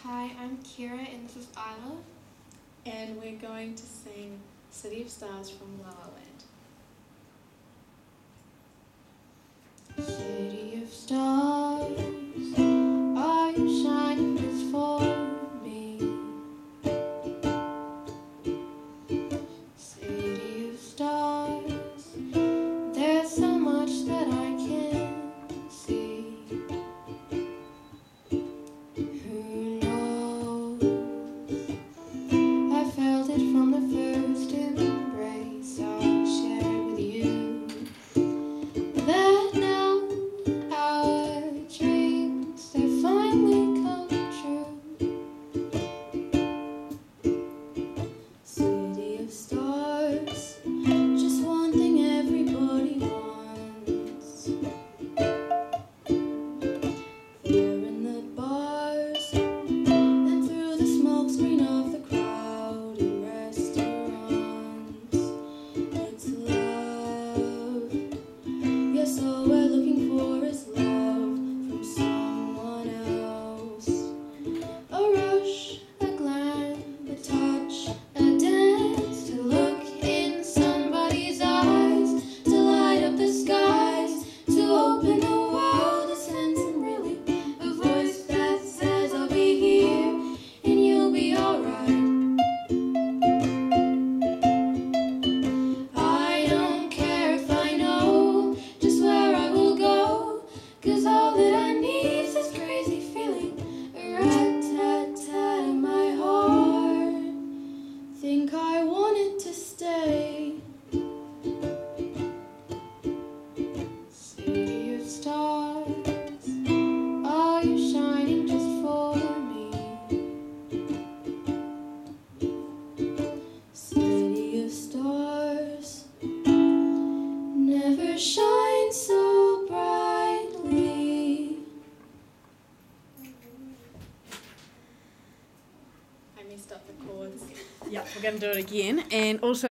Hi, I'm Keira and this is Isla. And we're going to sing City of Stars from La La Land. City of stars, are you shining just for me? City of stars, there's so much that I can't see. Who knows? I felt it from the first embrace I shared with you. That now our dreams, they finally come true. City of stars, just one thing everybody wants. There in the bars, and through the smoke screen of the crowded restaurants. It's love. Yes, all we're looking for is love from someone else. A rush, a glance, a touch, a dance, to look in somebody's eyes, to light up the skies, to open the world, a sense and really a voice that says I'll be here and you'll be alright. I don't care if I know just where I will go, 'cause all that I need is this crazy feeling, a rat-tat-tat in my heart. Think I want it to stay. City of stars, are you shining just for me? City of stars, never shine so brightly. I messed up the chords. Yeah, we're going to do it again. And also